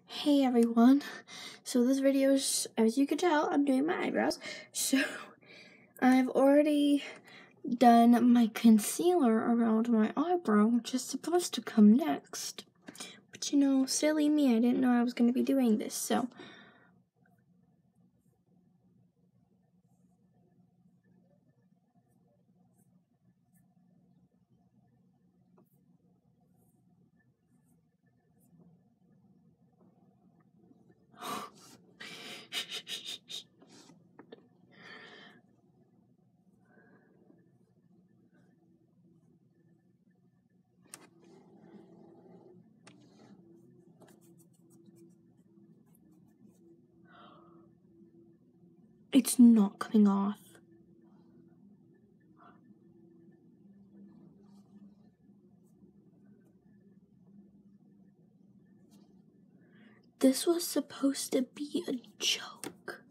Hey everyone, so this video is, as you can tell, I'm doing my eyebrows. So I've already done my concealer around my eyebrow, which is supposed to come next. But you know, silly me, I didn't know I was going to be doing this, so. It's not coming off. This was supposed to be a joke.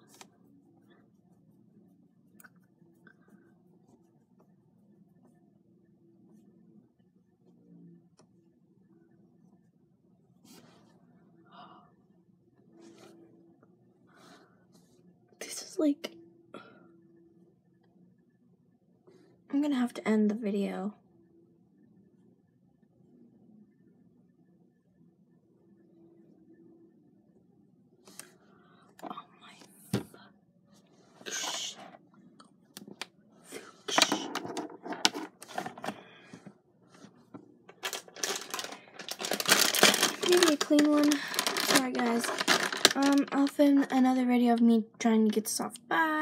This is like, I'm gonna have to end the video. Maybe a clean one. Sorry guys. I'll film another video of me trying to get this off. Bye.